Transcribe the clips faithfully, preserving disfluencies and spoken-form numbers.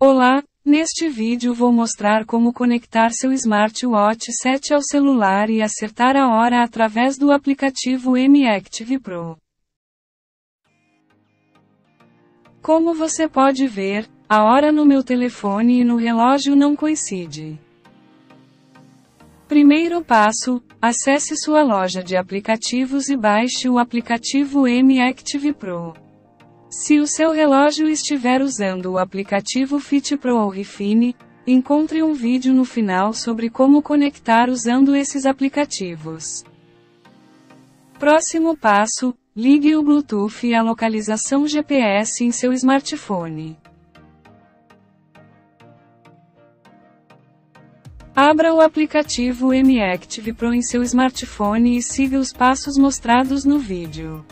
Olá, neste vídeo vou mostrar como conectar seu smartwatch sete ao celular e acertar a hora através do aplicativo M Active Pro. Como você pode ver, a hora no meu telefone e no relógio não coincide. Primeiro passo, acesse sua loja de aplicativos e baixe o aplicativo M Active Pro. Se o seu relógio estiver usando o aplicativo Fit Pro ou Refine, encontre um vídeo no final sobre como conectar usando esses aplicativos. Próximo passo, ligue o Bluetooth e a localização G P S em seu smartphone. Abra o aplicativo M Active Pro em seu smartphone e siga os passos mostrados no vídeo.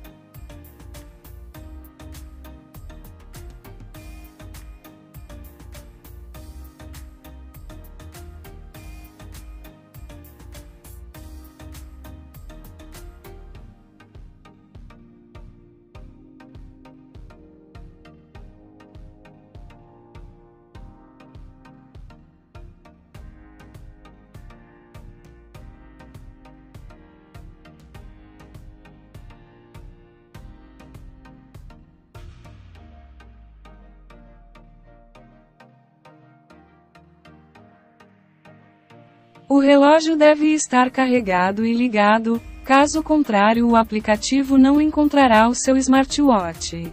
O relógio deve estar carregado e ligado, caso contrário o aplicativo não encontrará o seu smartwatch.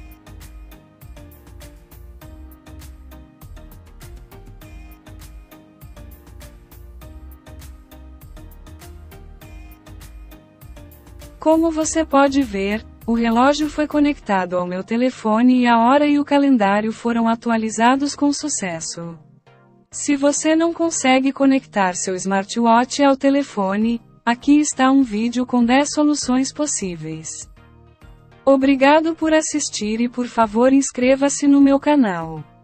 Como você pode ver, o relógio foi conectado ao meu telefone e a hora e o calendário foram atualizados com sucesso. Se você não consegue conectar seu smartwatch ao telefone, aqui está um vídeo com dez soluções possíveis. Obrigado por assistir e por favor inscreva-se no meu canal.